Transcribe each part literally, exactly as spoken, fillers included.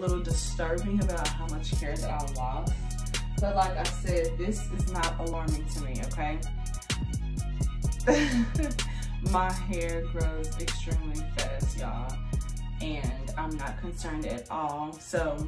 A little disturbing about how much hair that I lost. But like I said, this is not alarming to me, okay? My hair grows extremely fast, y'all. And I'm not concerned at all. So,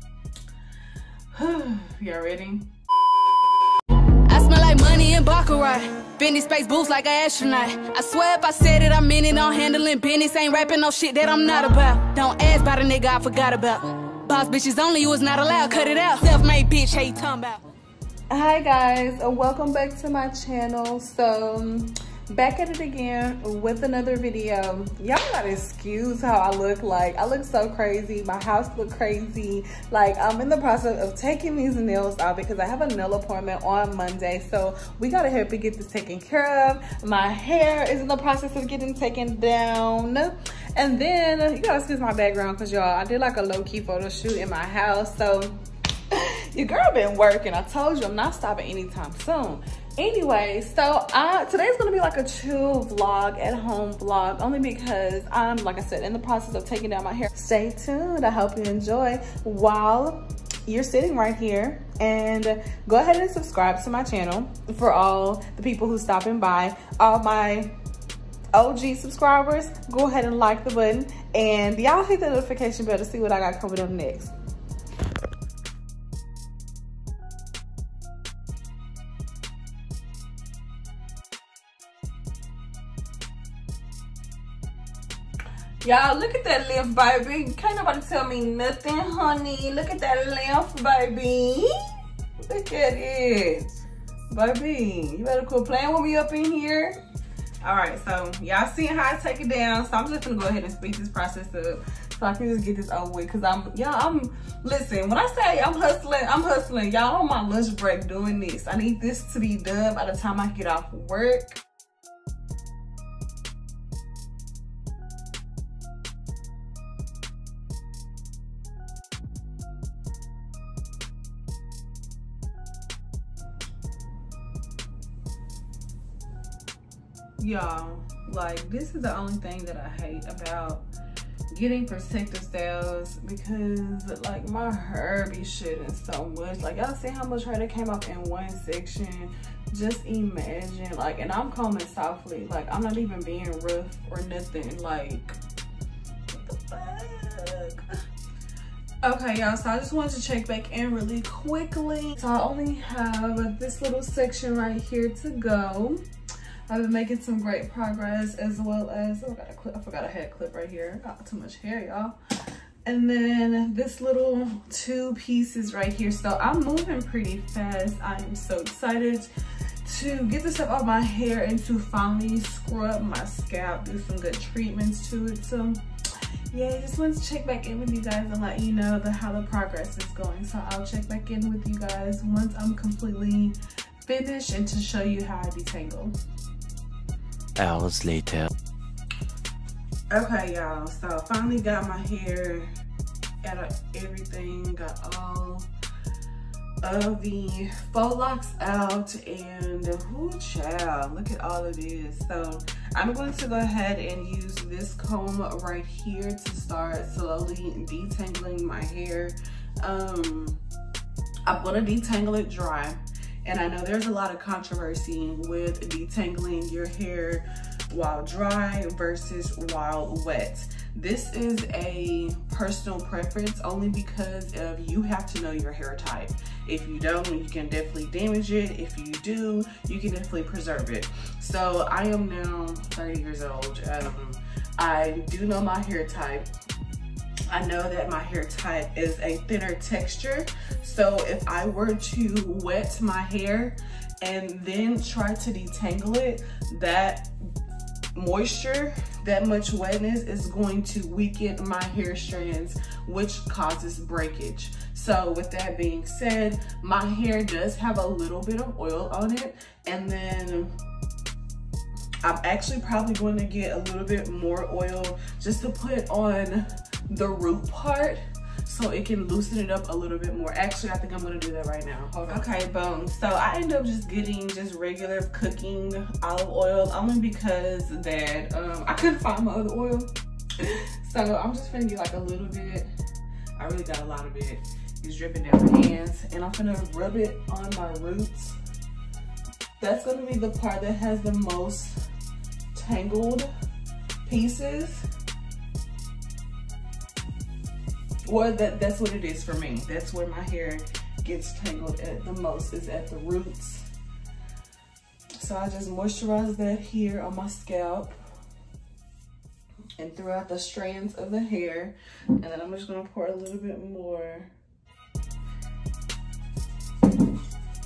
y'all ready? I smell like money and baccarat. Benny space boots like an astronaut. I swear if I said it, I meant it. I'm handling business. Ain't rapping no shit that I'm not about. Don't ask about a nigga I forgot about. Boss bitches only, you was not allowed. Cut it out. Self-made bitch, how you talking about? Hi guys, uh, welcome back to my channel. So back at it again with another video. Y'all gotta excuse how I look. Like, I look so crazy. My house look crazy. Like, I'm in the process of taking these nails out because I have a nail appointment on Monday. So we gotta help me get this taken care of. My hair is in the process of getting taken down. And then you gotta excuse my background because y'all, I did like a low-key photo shoot in my house. So your girl been working. I told you I'm not stopping anytime soon. Anyway, so I, today's gonna be like a chill vlog, at home vlog, only because I'm, like I said, in the process of taking down my hair. Stay tuned, I hope you enjoy while you're sitting right here. And go ahead and subscribe to my channel for all the people who's stopping by. All my O G subscribers, go ahead and like the button. And y'all hit the notification bell to see what I got coming up next. Y'all, look at that length, baby. Can't nobody tell me nothing, honey. Look at that length, baby. Look at it. Baby, you better quit playing with me up in here. All right, so y'all seeing how I take it down. So I'm just gonna go ahead and speed this process up so I can just get this over with. Cause I'm, y'all, I'm, listen, when I say I'm hustling, I'm hustling. Y'all on my lunch break doing this. I need this to be done by the time I get off work. Y'all, like, this is the only thing that I hate about getting protective styles, because like my hair be shedding so much. Like, y'all see how much hair that came off in one section? Just imagine. Like, and I'm combing softly. Like, I'm not even being rough or nothing. Like, what the fuck? Okay, y'all, so I just wanted to check back in really quickly. So I only have this little section right here to go. I've been making some great progress, as well as, oh, I got a clip. I forgot I had a clip right here. Got too much hair, y'all. And then this little two pieces right here. So I'm moving pretty fast. I am so excited to get this up on my hair and to finally scrub my scalp, do some good treatments to it. So yeah, just wanted to check back in with you guys and let you know the, how the progress is going. So I'll check back in with you guys once I'm completely finished and to show you how I detangle. Hours later. Okay, y'all, so finally got my hair out of everything, got all of the faux locks out, and whoo child, look at all of this. So I'm going to go ahead and use this comb right here to start slowly detangling my hair. um I'm gonna detangle it dry. And I know there's a lot of controversy with detangling your hair while dry versus while wet. This is a personal preference only because of you have to know your hair type. If you don't, you can definitely damage it. If you do, you can definitely preserve it. So I am now thirty years old. Um, I do know my hair type. I know that my hair type is a thinner texture. So if I were to wet my hair and then try to detangle it, that moisture, that much wetness is going to weaken my hair strands, which causes breakage. So with that being said, my hair does have a little bit of oil on it, and then I'm actually probably going to get a little bit more oil just to put on the root part so it can loosen it up a little bit more. Actually, I think I'm gonna do that right now. Hold on. Okay, boom. So I end up just getting just regular cooking olive oil, only because that um, I couldn't find my other oil. So I'm just gonna get like a little bit I really got a lot of it. It's dripping down my hands, and I'm gonna rub it on my roots. That's gonna be the part that has the most tangled pieces. Well, that, that's what it is for me. That's where my hair gets tangled at the most, is at the roots. So I just moisturize that here on my scalp and throughout the strands of the hair. And then I'm just gonna pour a little bit more. And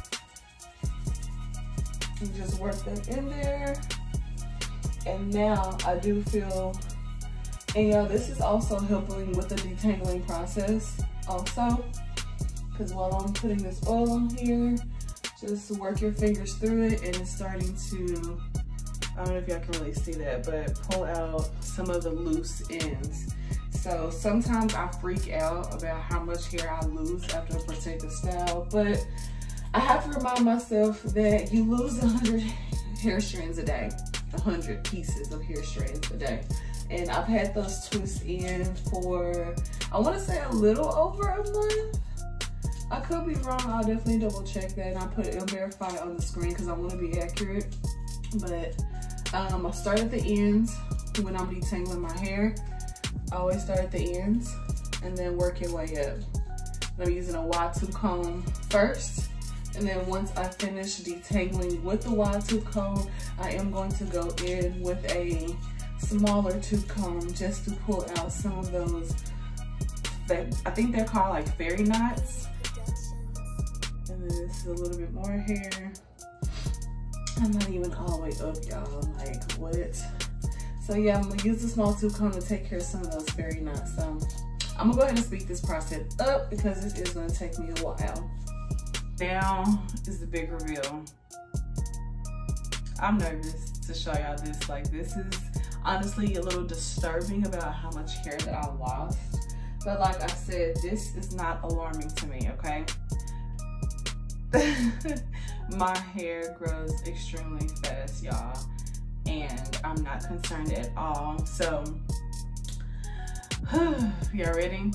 just work that in there. And now I do feel, and y'all, this is also helping with the detangling process also. Because while I'm putting this oil on here, just work your fingers through it, and it's starting to, I don't know if y'all can really see that, but pull out some of the loose ends. So sometimes I freak out about how much hair I lose after a protective style, but I have to remind myself that you lose one hundred hair strands a day, one hundred pieces of hair strands a day. And I've had those twists in for, I want to say a little over a month. I could be wrong. I'll definitely double check that, and I'll put it and verify it on the screen because I want to be accurate. But um, I start at the ends when I'm detangling my hair. I always start at the ends and then work your way up. I'm using a wide tooth comb first, and then once I finish detangling with the wide tooth comb, I am going to go in with a smaller tooth comb just to pull out some of those, that I think they're called like fairy knots. And then this is a little bit more hair. I'm not even all the way up, y'all. Like, what? So yeah, I'm gonna use the small tooth comb to take care of some of those fairy knots. So I'm gonna go ahead and speed this process up because it is gonna take me a while. Now is the big reveal. I'm nervous to show y'all this. Like, this is honestly a little disturbing about how much hair that I lost. But like I said, this is not alarming to me, okay? My hair grows extremely fast, y'all, and I'm not concerned at all. So y'all ready?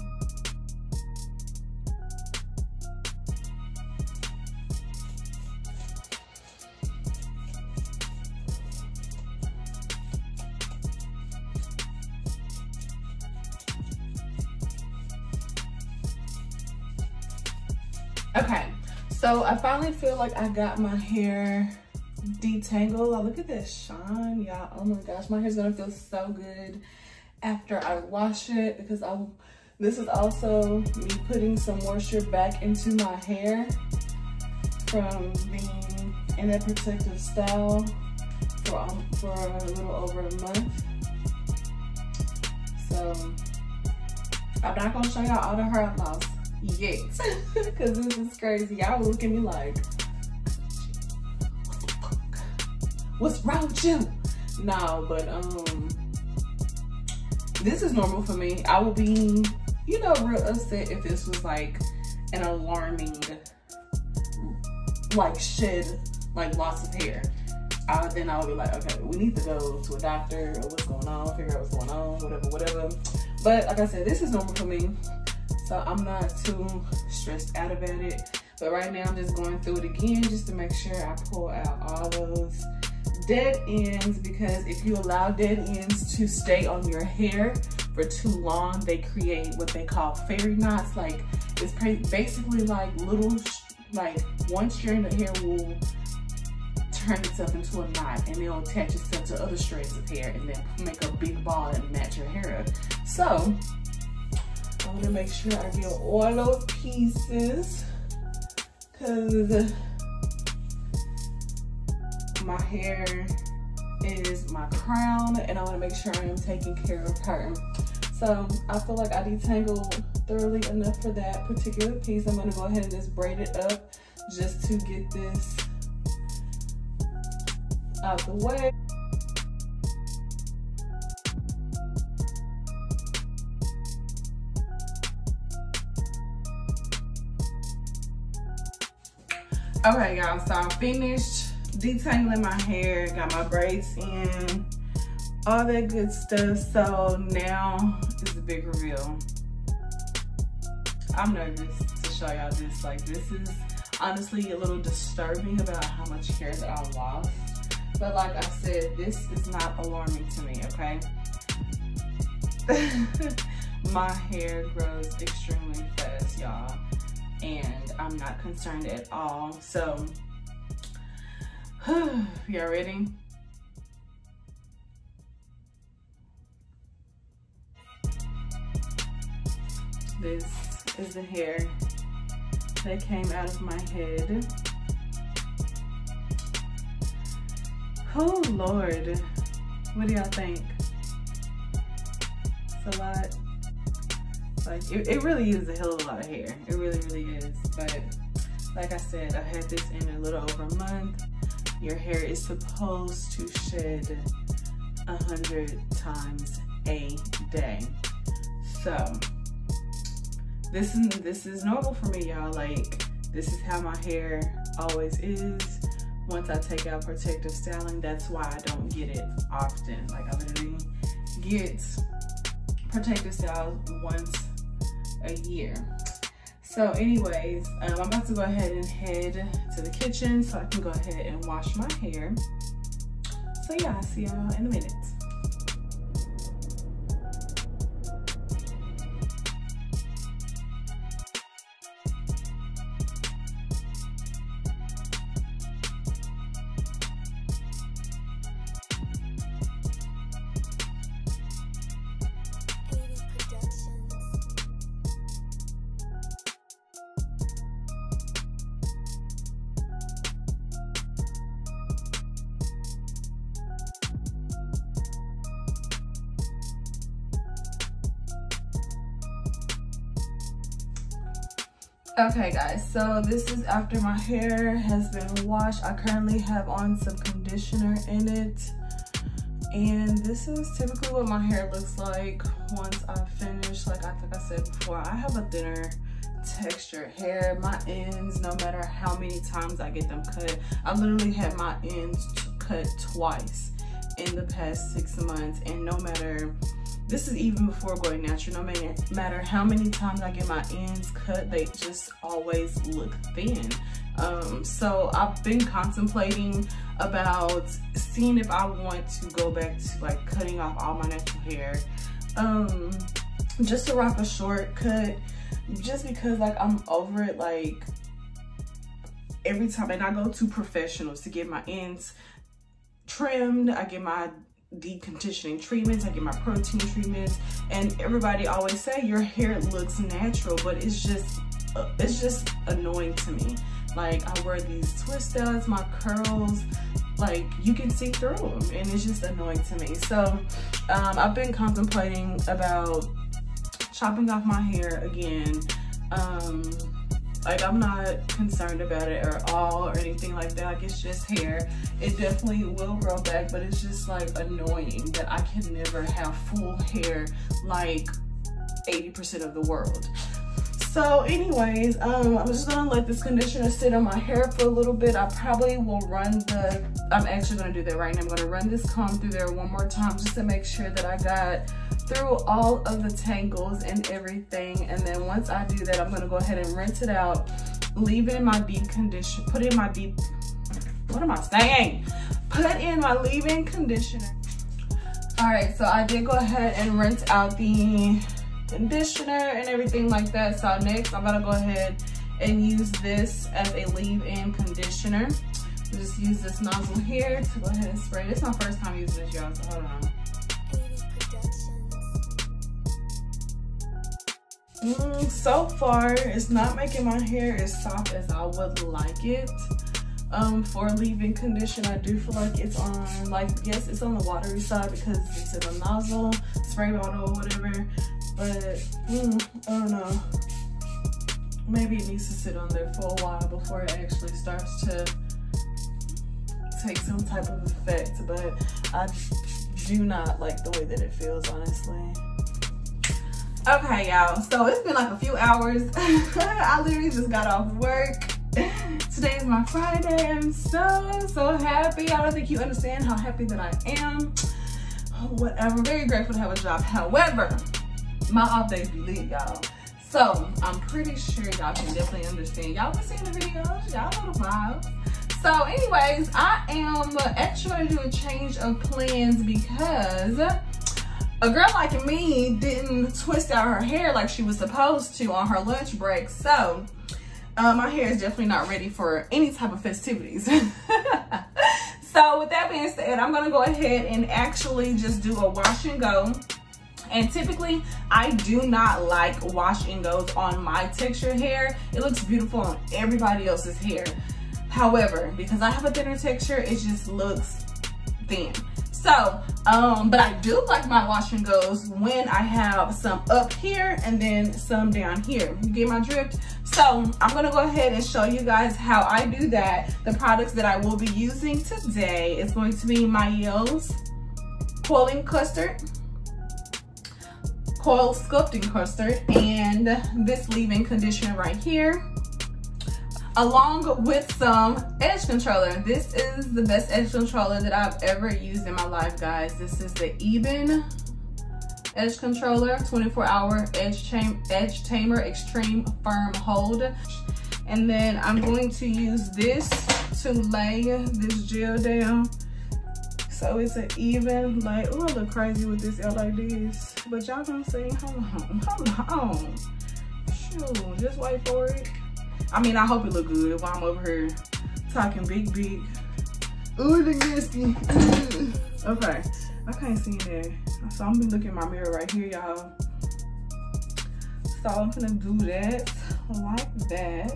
Okay, so I finally feel like I got my hair detangled. Oh, look at this shine, y'all. Oh my gosh, my hair's gonna feel so good after I wash it, because I, this is also me putting some moisture back into my hair from being in that protective style for, um, for a little over a month. So I'm not gonna show y'all all the hair I lost yet, because this is crazy. Y'all look at me like, what's wrong with you? No, but um, this is normal for me. I would be, you know, real upset if this was like an alarming, like shed, like loss of hair. I, then I would be like, okay, we need to go to a doctor, or what's going on, figure out what's going on, whatever, whatever. But like I said, this is normal for me, so I'm not too stressed out about it. But right now I'm just going through it again just to make sure I pull out all those dead ends, because if you allow dead ends to stay on your hair for too long, they create what they call fairy knots. Like, it's basically like little, like one strand of hair will turn itself into a knot, and it'll attach itself to other strands of hair and then make a big ball and match your hair up. So I want to make sure I get all those pieces, because my hair is my crown and I want to make sure I am taking care of her. So I feel like I detangled thoroughly enough for that particular piece. I'm going to go ahead and just braid it up just to get this out the way. Okay, y'all, so I'm finished detangling my hair, got my braids in, all that good stuff. So now is the big reveal. I'm nervous to show y'all this. Like, this is honestly a little disturbing about how much hair that I lost. But like I said, this is not alarming to me, okay? My hair grows extremely fast, y'all, and I'm not concerned at all. So, y'all ready? This is the hair that came out of my head. Oh Lord, what do y'all think? It's a lot. Like, it, it really is a hell of a lot of hair. It really, really is. But like I said, I've had this in a little over a month. Your hair is supposed to shed a hundred times a day. So this is this is normal for me, y'all. Like, this is how my hair always is. Once I take out protective styling, that's why I don't get it often. Like, I literally get protective styles once a year. So anyways, um, I'm about to go ahead and head to the kitchen so I can go ahead and wash my hair. So yeah, I'll see y'all in a minute. Okay guys, so this is after my hair has been washed. I currently have on some conditioner in it, and this is typically what my hair looks like once I finish. Like I think I said before, I have a thinner textured hair. My ends, no matter how many times I get them cut, I literally had my ends cut twice in the past six months, and no matter, this is even before going natural, no matter how many times I get my ends cut, they just always look thin. Um, so I've been contemplating about seeing if I want to go back to like cutting off all my natural hair, um, just to rock a short cut, just because like I'm over it. Like, every time, and I go to professionals to get my ends trimmed, I get my deep conditioning treatments, I get my protein treatments, and everybody always say your hair looks natural, but it's just uh, it's just annoying to me. Like, I wear these twist outs, my curls, like you can see through them, and it's just annoying to me. So um, I've been contemplating about chopping off my hair again. um, Like, I'm not concerned about it at all or anything like that. Like, it's just hair. It definitely will grow back, but it's just like annoying that I can never have full hair like eighty percent of the world. So anyways, um, I'm just gonna let this conditioner sit on my hair for a little bit. I probably will run the, I'm actually gonna do that right now. I'm gonna run this comb through there one more time just to make sure that I got through all of the tangles and everything. And then once I do that, I'm gonna go ahead and rinse it out, leave it in my deep condition, put in my deep, what am I saying? Put in my leave-in conditioner. All right, so I did go ahead and rinse out the conditioner and everything like that. So next, I'm gonna go ahead and use this as a leave-in conditioner. Just use this nozzle here to go ahead and spray. This is my first time using this, y'all, so hold on. Mm, so far, it's not making my hair as soft as I would like it. Um, for leave-in conditioner, I do feel like it's on, like, yes, it's on the watery side because it's in a nozzle, spray bottle, or whatever. But mm, I don't know. Maybe it needs to sit on there for a while before it actually starts to take some type of effect. But I do not like the way that it feels, honestly. Okay, y'all, so it's been like a few hours. I literally just got off work. Today is my Friday. I'm so, so happy. I don't think you understand how happy that I am. Whatever, very grateful to have a job. However, my off days be lit, y'all. So I'm pretty sure y'all can definitely understand. Y'all been seeing the videos, y'all know the vibes. So anyways, I am actually doing a change of plans because a girl like me didn't twist out her hair like she was supposed to on her lunch break. So uh, my hair is definitely not ready for any type of festivities. So with that being said, I'm gonna go ahead and actually just do a wash and go. And typically, I do not like wash and goes on my textured hair. It looks beautiful on everybody else's hair. However, because I have a thinner texture, it just looks thin. So, um, but I do like my wash and goes when I have some up here and then some down here. You get my drift? So I'm gonna go ahead and show you guys how I do that. The products that I will be using today is going to be Miel's Coiling Custard, Coil Sculpting Custard, and this leave-in conditioner right here, along with some edge controller. This is the best edge controller that I've ever used in my life, guys. This is the Eben edge controller, twenty-four hour edge, edge tamer extreme firm hold. And then I'm going to use this to lay this gel down. So it's an even, like, oh, I look crazy with this out like this. But y'all gonna see, hold on, hold on. Shoot, just wait for it. I mean, I hope it look good while I'm over here talking big, big. Ooh, look nasty. Okay, I can't see that. So I'm gonna be looking in my mirror right here, y'all. So I'm gonna do that like that.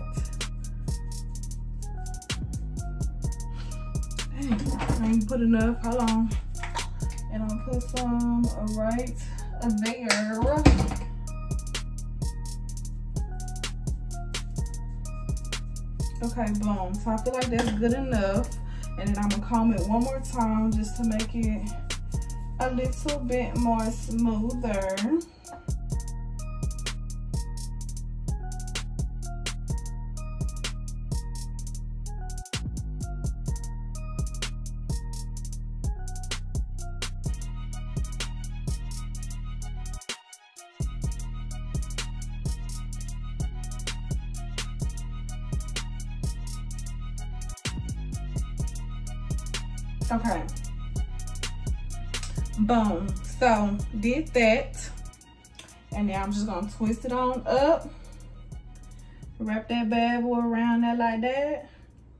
Dang, I ain't put enough, hold on. And I'll put some right there. Okay, boom. So I feel like that's good enough. And then I'm gonna comb it one more time just to make it a little bit more smoother. Okay, boom. So did that, and now I'm just gonna twist it on up, wrap that bad boy around there like that.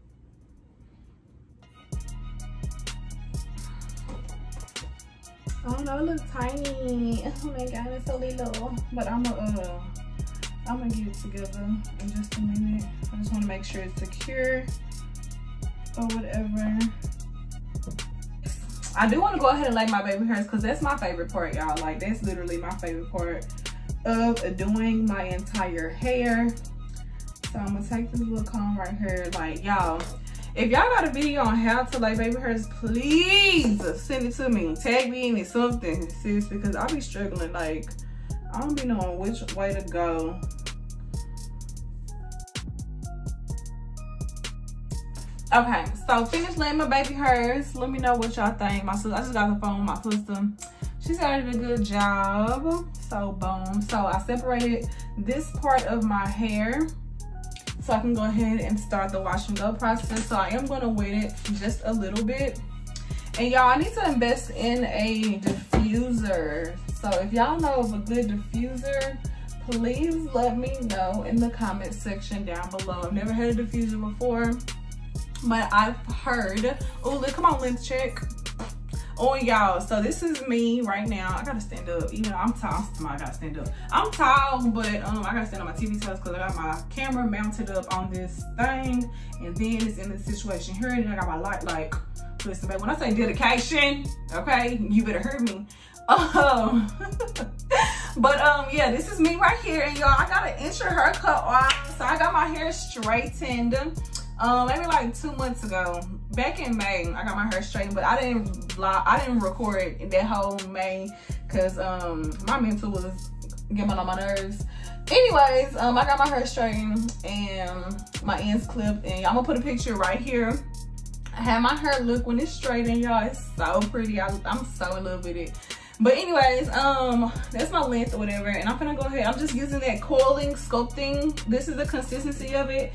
Oh no, it looks tiny. Oh my god, it's so little. But I'm gonna uh I'm gonna get it together in just a minute. I just want to make sure it's secure or whatever. I do want to go ahead and lay my baby hairs because that's my favorite part, y'all. Like, that's literally my favorite part of doing my entire hair. So I'm gonna take this little comb right here. Like, y'all, if y'all got a video on how to lay baby hairs, please send it to me. Tag me in it, something, seriously, because I be struggling. Like, I don't be knowing which way to go. Okay, so finished laying my baby hairs. Let me know what y'all think. My sister, I just got the phone with my sister. She said I did a good job. So boom. So I separated this part of my hair so I can go ahead and start the wash and go process. So I am gonna wet it just a little bit. And y'all, I need to invest in a diffuser. So if y'all know of a good diffuser, please let me know in the comment section down below. I've never had a diffuser before, but I've heard. Oh, look, come on, lens check. Oh, y'all, so this is me right now. I gotta stand up. You know, I'm tall. I gotta stand up. I'm tall, but um, I gotta stand on my T V toes because I got my camera mounted up on this thing, and then it's in this situation here, and then I got my light. Like, listen, babe, when I say dedication, okay, you better hear me. Um, but um, yeah, this is me right here, and y'all, I got an inch of haircut on, so I got my hair straightened. Um, maybe like two months ago, back in May, I got my hair straightened, but I didn't vlog, I didn't record in that whole May because um, my mental was getting on my nerves. Anyways, um, I got my hair straightened and my ends clipped, and I'm gonna put a picture right here. I had my hair look when it's straightened, y'all. It's so pretty. I, I'm so in love with it. But anyways, um, that's my length or whatever. And I'm gonna go ahead. I'm just using that coiling, sculpting. This is the consistency of it.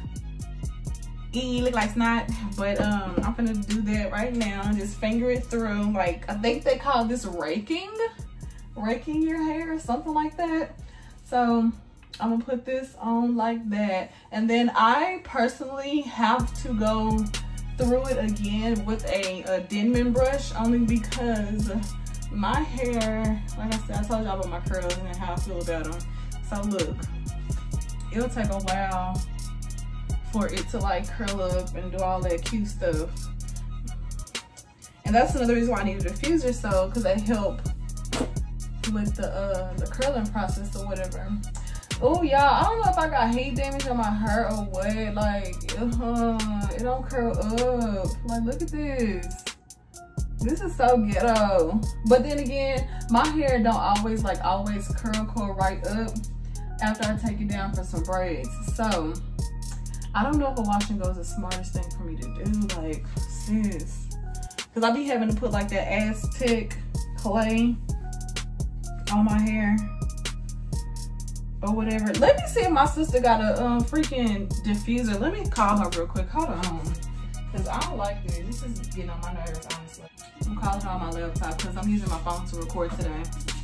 E look like snot, but um, I'm gonna do that right now. Just finger it through. Like, I think they call this raking, raking your hair or something like that. So I'm gonna put this on like that. And then I personally have to go through it again with a, a Denman brush, only because my hair, like I said, I told y'all about my curls and how I feel about them. So look, it'll take a while for it to like curl up and do all that cute stuff. And that's another reason why I need a diffuser, so because they help with the uh the curling process or whatever. Oh y'all, I don't know if I got heat damage on my hair or what. Like, uh, it don't curl up. Like, look at this. This is so ghetto. But then again, my hair don't always like always curl curl right up after I take it down for some braids. So I don't know if a wash and go is the smartest thing for me to do. Like, sis, because I be having to put like that Aztec clay on my hair or whatever. Let me see if my sister got a um, freaking diffuser. Let me call her real quick. Hold on. Because I don't like this. This is getting on my nerves, honestly. I'm calling her on my laptop because I'm using my phone to record today.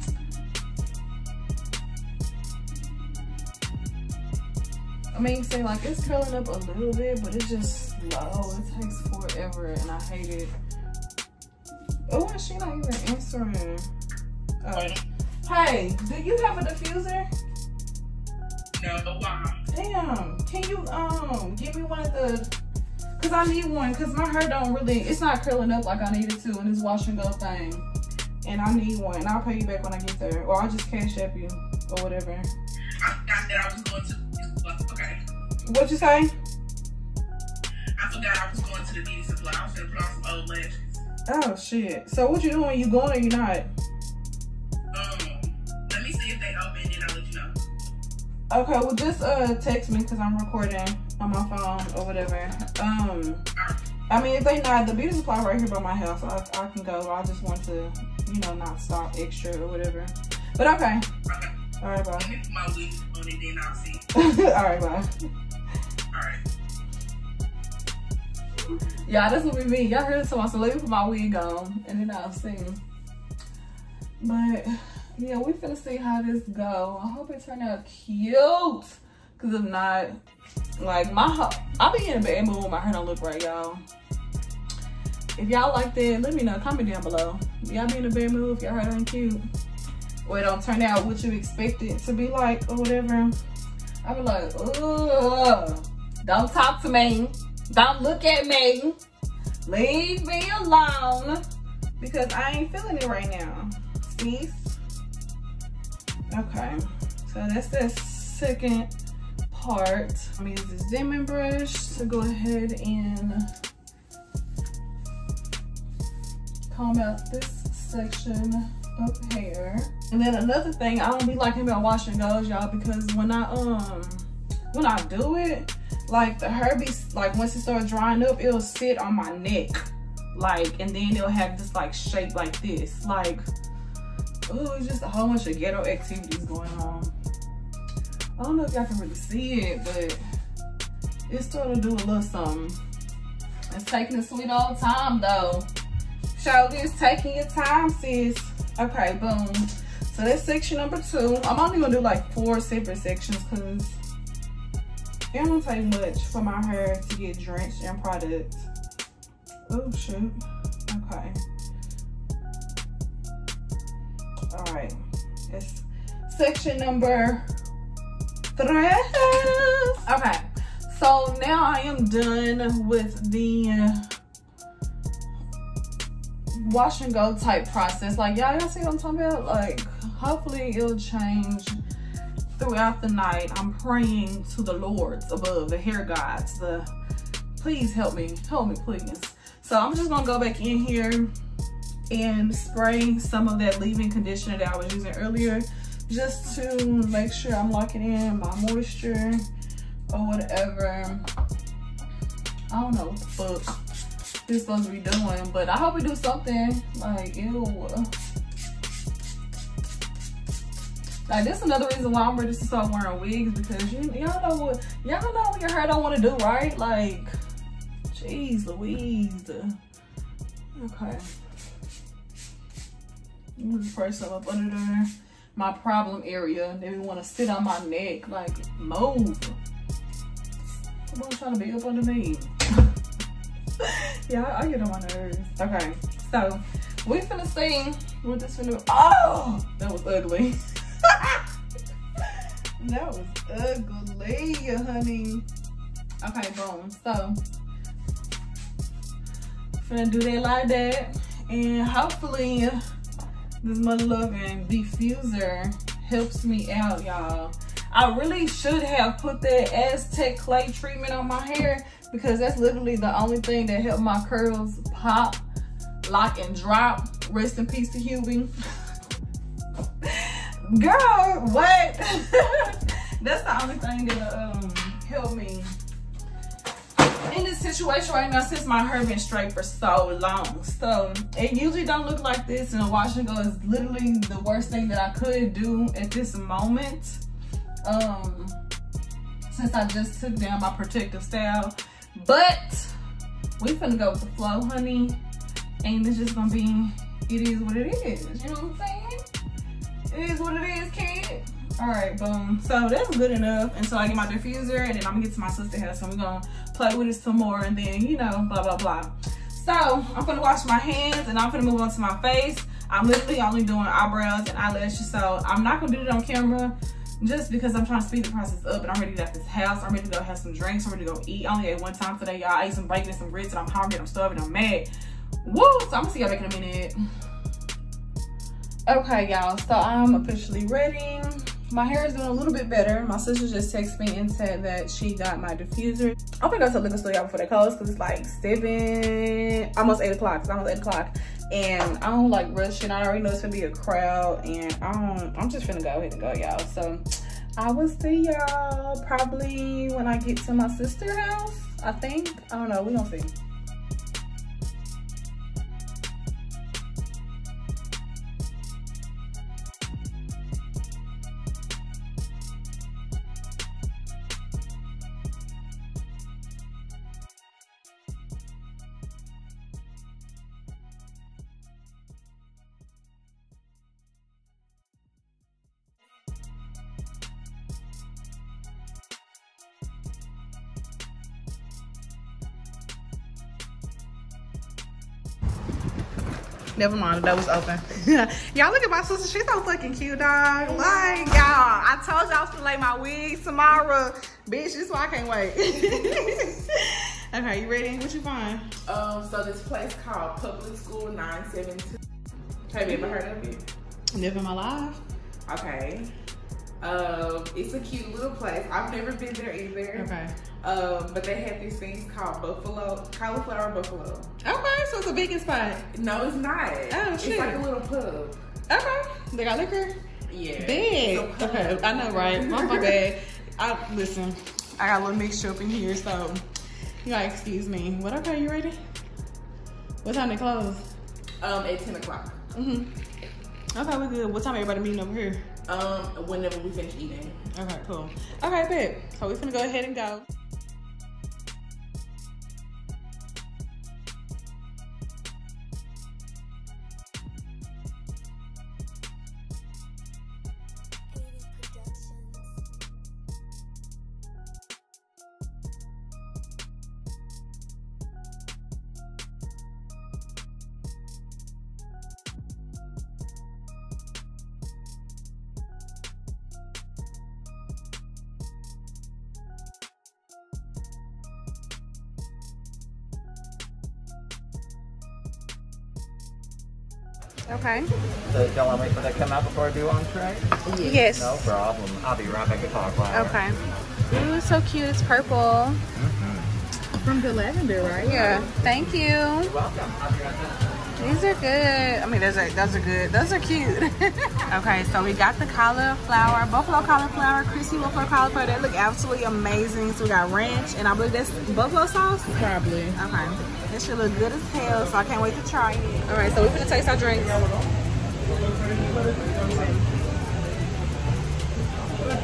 I mean, say like it's curling up a little bit, but it's just slow. It takes forever and I hate it. Oh, she not even answering. Uh, hey, do you have a diffuser? No, why? Damn, can you um give me one of the, cause I need one, cause my hair don't really, it's not curling up like I need it to in this wash and go thing. And I need one, and I'll pay you back when I get there. Or I'll just cash app you, or whatever. I forgot that I was going to, okay. What'd you say? I forgot I was going to the beauty supply. I was gonna put on some old lashes. Oh shit. So what you doing? You going or you not? Um, let me see if they open and I'll let you know. Okay, well just uh text me because I'm recording on my phone or whatever. Um, I mean, if they not, the beauty supply right here by my house, I, I can go. I just want to, you know, not stop extra or whatever. But okay. Okay. All right, bye. Let me put my wig on it, then I'll see. All right, bye. All right. Yeah, that's what we mean. Y'all heard someone, so let me put my wig on and then I'll see. But yeah, we finna see how this go. I hope it turned out cute. Cause if not, like my, I'll be in a bad mood when my hair don't look right, y'all. If y'all like that, let me know. Comment down below. Y'all be in a bad mood if y'all hair ain't cute, or it don't turn out what you expect it to be like or whatever. I be like, ugh, don't talk to me. Don't look at me. Leave me alone. Because I ain't feeling it right now. See? Okay. So that's the second part. I'm gonna use this Denman brush to go ahead and comb out this section of hair. And then another thing I don't be liking about wash and goes, y'all, because when I um when I do it, like the hair be like, once it starts drying up, it'll sit on my neck, like, and then it'll have this like shape like this, like, oh, it's just a whole bunch of ghetto activities going on. I don't know if y'all can really see it, but it's starting to do a little something. It's taking a sweet old time though. Show this, taking your time, sis. Okay, boom. So that's section number two. I'm only gonna do like four separate sections because it don't take much for my hair to get drenched in product. Oh shoot. Okay. All right. It's section number three. Okay. So now I am done with the wash and go type process. Like, y'all, y'all see what I'm talking about? Like, hopefully it'll change throughout the night. I'm praying to the lords above, the hair gods, the please help me, help me please. So I'm just gonna go back in here and spray some of that leave-in conditioner that I was using earlier, just to make sure I'm locking in my moisture or whatever. I don't know what the fuck this supposed to be doing, but I hope we do something. Like, ew. Like, this is another reason why I'm ready to start wearing wigs, because you y'all know what y'all know what your hair don't want to do, right? Like, jeez Louise. Okay. Let me just press some up under there. My problem area. They want to sit on my neck. Like, move. I'm trying to be up underneath. Yeah, I, I get on my nerves. Okay, so we finna see what this finna. Oh, that was ugly. That was ugly, honey. Okay, boom. So finna do that like that, and hopefully this mother loving diffuser helps me out, y'all. I really should have put that Aztec clay treatment on my hair, because that's literally the only thing that helped my curls pop, lock, and drop. Rest in peace to Hubie. Girl, what? That's the only thing that um helped me in this situation right now, since my hair been straight for so long. So it usually don't look like this, and a wash and go is literally the worst thing that I could do at this moment. Um, since I just took down my protective style, but we finna go with the flow, honey, and it's just gonna be, it is what it is, you know what I'm saying? It is what it is, kid. All right, boom. So that's good enough until I get my diffuser, and then I'm gonna get to my sister's house, so we're gonna play with it some more, and then, you know, blah, blah, blah. So I'm gonna wash my hands, and I'm gonna move on to my face. I'm literally only doing eyebrows and eyelashes, so I'm not gonna do it on camera, just because I'm trying to speed the process up, and I'm ready to get out this house. I'm ready to go have some drinks. I'm ready to go eat. I only ate one time today, y'all. I ate some bacon and some grits, and I'm hungry, and I'm starving, I'm mad. Woo! So I'm gonna see y'all back in a minute. Okay, y'all. So I'm officially ready. My hair is doing a little bit better. My sister just texted me and said that she got my diffuser. I'm gonna go to the liquor store, y'all, before they close, because it's like seven, almost eight o'clock. It's almost eight o'clock. And I don't like rushing. I already know it's gonna be a crowd, and I don't, I'm just finna go ahead and go, y'all. So I will see y'all probably when I get to my sister's house, I think. I don't know, we gonna see. Never mind, that was open. Y'all look at my sister, she's so fucking cute, dog. Like, y'all, I told y'all I was gonna lay my wig tomorrow. Bitch, this is why I can't wait. Okay, you ready? What you find? Um, so this place called Public School nine seven two. Have you ever heard of it? Never in my life. Okay. Um, it's a cute little place. I've never been there either. Okay. Um, but they have these things called buffalo, cauliflower buffalo. Okay, so it's a vegan spot. No, it's not. Oh, shit. It's like a little pub. Okay. They got liquor? Yeah. Big. Okay, I know, right? My, my bad. I, listen, I got a little mixture up in here, so you gotta excuse me. What, okay, you ready? What time they close? Um, at ten o'clock. Mm-hmm. Okay, we're good. What time everybody meeting over here? Um, whenever we finish eating. Okay, cool. Okay, bet. So we're gonna go ahead and go. Okay. So y'all want to wait for that to come out before I do entree? Yes. No problem. I'll be right back at cauliflower. Okay. Ooh, so cute. It's purple. Mm-hmm. From the lavender, right? Yeah. Thank you. You're welcome. I'll be right back. These are good. I mean, those are those are good. Those are cute. Okay, so we got the cauliflower, buffalo cauliflower, crispy buffalo cauliflower. They look absolutely amazing. So we got ranch, and I believe that's buffalo sauce. Probably. Okay. This should look good as hell, so I can't wait to try it. All right, so we're gonna taste our drinks.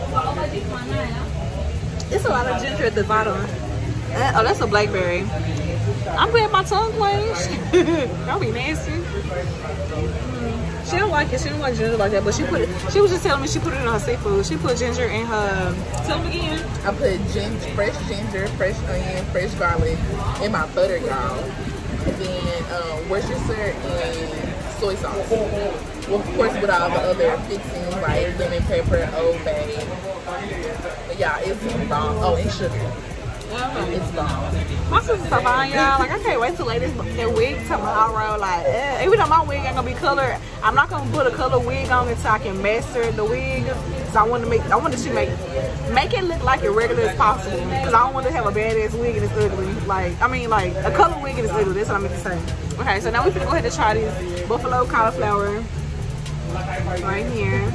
It's a lot of ginger at the bottom. Uh, oh, that's a blackberry. I'm glad my tongue plays. Don't be nasty. Mm. She don't like it. She don't like ginger like that. But she put it. She was just telling me she put it in her seafood. She put ginger in her. Tell me again. I put ginger, fresh ginger, fresh onion, fresh garlic in my butter, y'all. And then um, Worcestershire and soy sauce. Well, of course, with all the other fixings like lemon pepper, Old Bay. But yeah, it's bomb. Oh, and sugar. Okay. It's bomb. My sister's so fine, y'all. Like, I can't wait to lay this that wig tomorrow. Like, eh. Even though my wig ain't gonna be colored, I'm not gonna put a color wig on until I can master the wig. So I want to make, I want to make, make it look like as regular as possible. Cause I don't want to have a badass wig and it's ugly. Like, I mean, like a color wig and it's ugly. That's what I meant to say. Okay, so now we finna go ahead and try this buffalo cauliflower right here.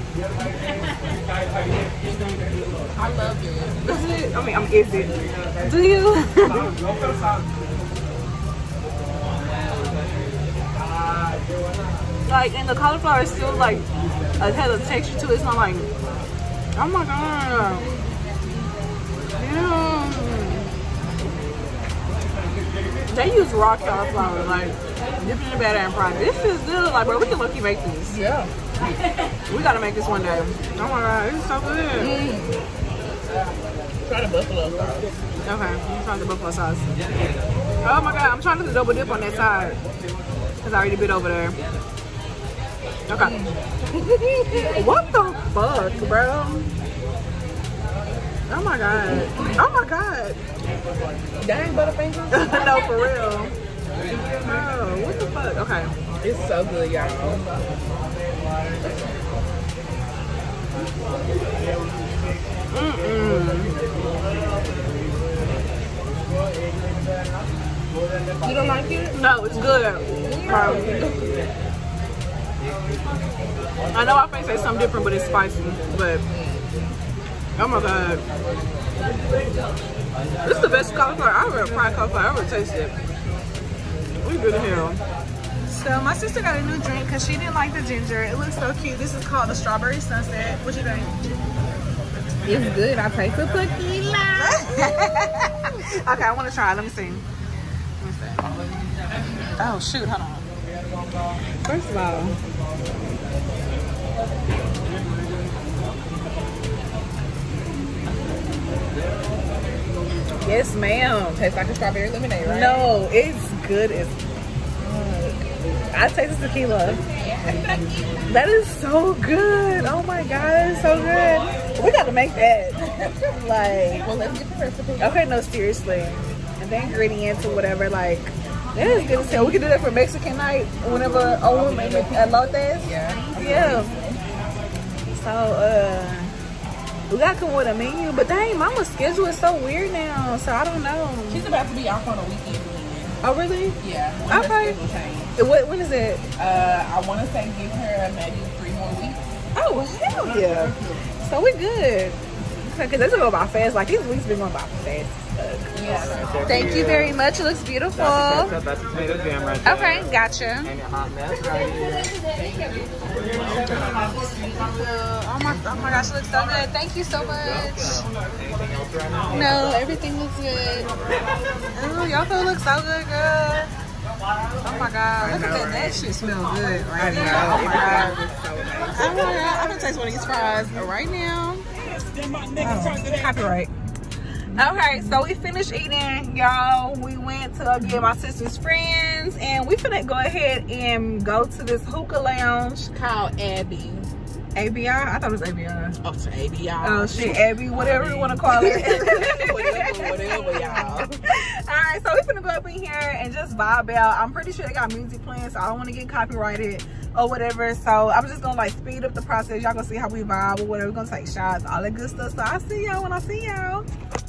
I love it. Is it? I mean, I'm, is it? Do you? Like, and the cauliflower is still like, it has a texture to it. It's not like, oh my god. Yeah. They use raw cauliflower, like, dip it in the batter and fry. This is good. Like, bro, we can look you make this. Yeah. We gotta make this one day. Oh my god, it's so good. Mm. Try the buffalo sauce. Okay, I'm trying the buffalo sauce. Oh my god, I'm trying to double dip on that side. Cause I already bit over there. Okay. What the fuck, bro? Oh my god. Oh my god. That ain't Butterfingers? No, for real. No, what the fuck? Okay. It's so good, y'all. Mm-mm. You don't like it? No, it's good. Um, I know I may say something different, but it's spicy. But oh my god, this is the best cauliflower I ever fried cauliflower I ever tasted. We good in here. So my sister got a new drink because she didn't like the ginger. It looks so cute. This is called the Strawberry Sunset. What you think? It's good. I taste the tequila. Okay, I want to try it. Let me see. Let me see. Oh shoot, hold on. First of all, yes ma'am. Tastes like a strawberry lemonade, right? No, it's good as fuck. I taste the tequila. That is so good. Oh my god, it's so good. We gotta make that. Like, well, let's get the recipe. Okay, no, seriously. And the ingredients or whatever, like, that is good as hell. We can do that for Mexican night whenever oh we make at Locs. Yeah. Yeah. So, uh, we gotta come with a menu, but dang, mama's schedule is so weird now, so I don't know. She's about to be off on a weekend. Oh, really? Yeah. Okay. What, when is it? Uh, I want to say give her maybe three more weeks. Oh, hell yeah. So we good. Because this will go by fast. Like, these weeks been going by fast. Yeah. Thank you very much. It looks beautiful. That's the, that's the tomato jam right there. Okay, gotcha. And your hot mess right here. Oh my, oh my gosh, it looks so good. Thank you so much. Anything else right now? No, everything looks good. Oh, y'all food looks so good, girl. Oh my god, look at that. That shit smells good right now. Oh my god. Oh my god, I'm gonna taste one of these fries right now. Oh, copyright. Okay, so we finished eating, y'all. We went to get my sister's friends, and we finna go ahead and go to this hookah lounge Called Abby. A B I? I thought it was A B I. Oh, it's A B I. Oh shit, Abby, whatever you want to call it. whatever, whatever, y'all. Alright, so we're gonna go up in here and just vibe out. I'm pretty sure they got music playing, so I don't want to get copyrighted or whatever. So I'm just gonna like speed up the process. Y'all gonna see how we vibe or whatever. We're gonna take shots, all that good stuff. So I'll see y'all when I see y'all.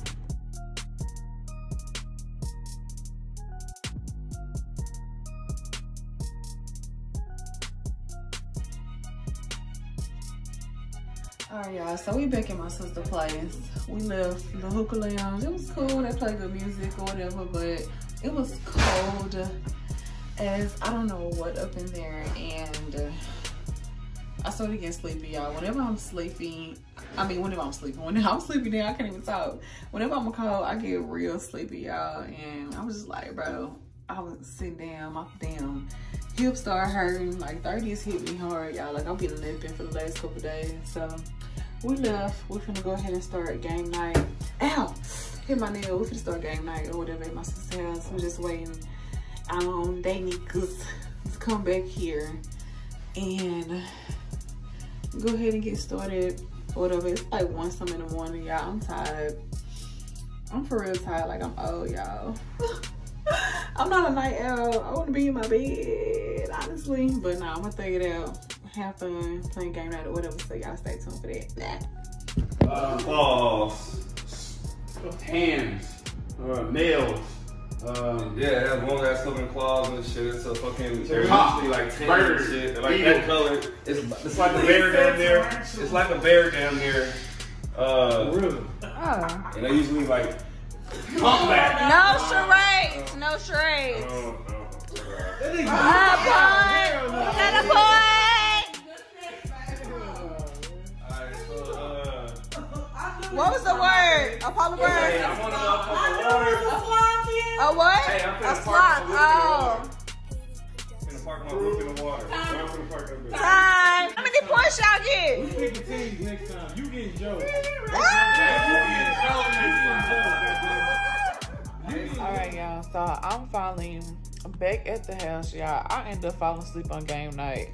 Alright y'all, so we back at my sister's place. We left the hookah lounge. It was cool, they played good music or whatever, but it was cold as I don't know what up in there, and uh, I started getting sleepy, y'all. Whenever I'm sleepy, I mean, whenever I'm sleepy, whenever I'm sleepy, then I can't even talk. Whenever I'm cold, I get real sleepy, y'all. And I was just like, bro, I was sitting down, my damn hips started hurting. Like thirties hit me hard, y'all. Like I've been limping for the last couple days. So we left. We're finna go ahead and start game night. Ow! Hit my nail. We're finna start game night or whatever at my sister's house. We're just waiting on they niggas to come back here and go ahead and get started or whatever. It's like one some in the morning, y'all. I'm tired. I'm for real tired. Like I'm old, y'all. I'm not a night owl. I want to be in my bed, honestly. But no, I'm gonna thug it out, have fun, playing game night or whatever. So y'all stay tuned for that. Uh, claws, hands, uh, nails. Um, yeah, it has long ass looking claws and shit. It's a fucking, they're Hawk, usually like tan bird, and shit. They're like eagle. that color. It's, it's like a bear down there. It's like a bear down there. Uh, really? Oh. And they usually like, humpback. No charades. No charades. oh, oh, Ah, boy. That a boy. alright, so, uh, What was the word? A polar hey, bear? I want a motherfucking water. A what? Hey, I'm A finna slot. park my Oh. I'm finna park my roof in the water. So I'm finna park that bitch. Time. How many points y'all get? We picking teams next time. You getting Joe. Alright, y'all. So I'm finally back at the house, y'all. I ended up falling asleep on game night.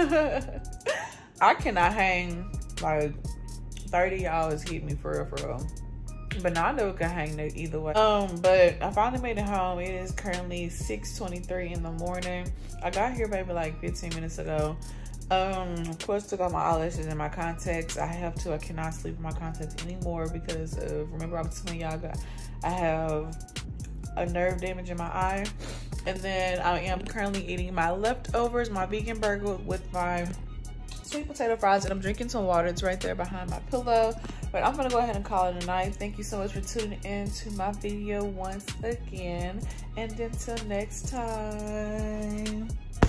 I cannot hang like thirty hours hit me for real, for real. But now I know it can hang there either way. Um, but I finally made it home. It is currently six twenty-three in the morning. I got here maybe like fifteen minutes ago. Um, of course, took out my eyelashes and my contacts. I have to. I cannot sleep with my contacts anymore because of, remember I was telling y'all I have a nerve damage in my eye. And then I am currently eating my leftovers, my vegan burger with my sweet potato fries, and I'm drinking some water. It's right there behind my pillow. But I'm gonna go ahead and call it a night. Thank you so much for tuning in to my video once again, and until next time.